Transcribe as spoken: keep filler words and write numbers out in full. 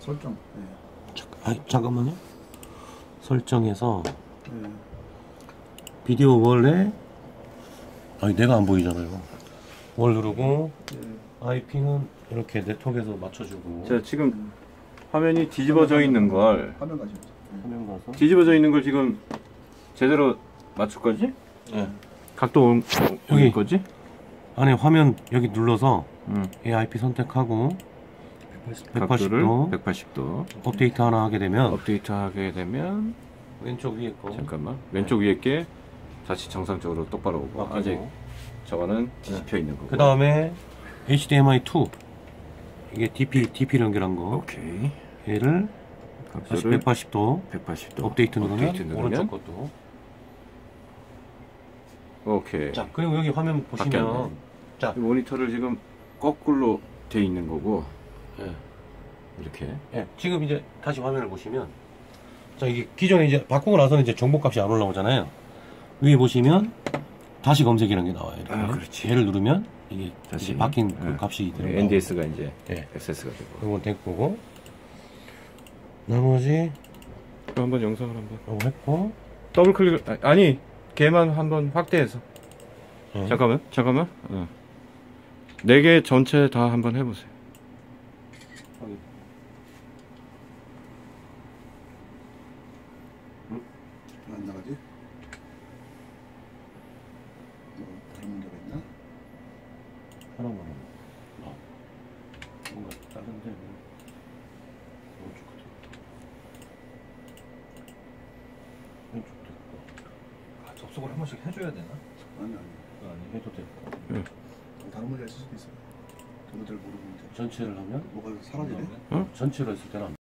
설정. 네. 잠, 아, 잠깐만요. 설정에서 네. 비디오 월에 아니 내가 안 보이잖아요. 월 누르고 네. 아이피는 이렇게 네트워크에서 맞춰주고. 자, 지금 화면이 뒤집어져 있는 걸 화면 가시죠. 화면 가서 뒤집어져 있는 걸 지금 제대로 맞출 거지? 네. 각도 올, 여기. 올 거지? 안에 화면 여기 눌러서 응. 에이아이피 선택하고 백팔십 각도를 도 백팔십 도 업데이트 하나 하게 되면 업데이트 하게 되면 왼쪽 위에 거 잠깐만 왼쪽 위에 게 다시 정상적으로 똑바로 오고 바뀌고. 아직 저거는 뒤집혀 있는 거고. 그 다음에 에이치디엠아이 투 이게 디피, 디피를 연결한 거 오케이. 얘를 다시 각도를 백팔십 도 백팔십 도 업데이트 누르면 업데이트 누르면 오른쪽 것도. 오케이. 자 그리고 여기 화면 보시면 바뀌었네. 자 이 모니터를 지금 거꾸로 돼 있는 거고 예. 이렇게. 예, 지금 이제 다시 화면을 보시면 자 이게 기존에 이제 바꾸고 나서는 이제 정보값이 안 올라오잖아요. 위에 보시면 다시 검색이라는 게 나와요. 이렇게. 아, 그렇지. 얘를 누르면 이게 다시 이제 바뀐 예. 그 값이 들어가고. 엔디에스가 이제 예. 액세스가 되고. 이건 됐고 나머지 그럼 한번 영상을 한번 이거 했고 더블 클릭을 아, 아니 걔만 한번 확대해서 예. 잠깐만 잠깐만 어. 네 개 전체 다 한번 해보세요. 확인. 안 나가지? 뭐 다른 문제가 있나? 하나만 하면 어. 뭔가 다른데 뭐. 왼쪽 끝에 왼쪽 됐고 아, 접속을 한 번씩 해줘야 되나? 아니 아니. 아니 해도 됐고 응. 다른 문제가 있을 수도 있어요. 저도 잘 모르고 있는데. 전체를 하면 뭐가 사라지네? 응? 전체로 했을 때는 안